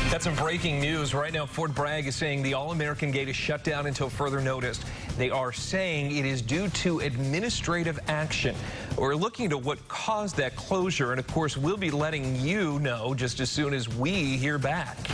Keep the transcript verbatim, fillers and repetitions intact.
That's some breaking news. Right now, Fort Bragg is saying the All-American Gate is shut down until further notice. They are saying it is due to administrative action. We're looking into what caused that closure, and of course, we'll be letting you know just as soon as we hear back.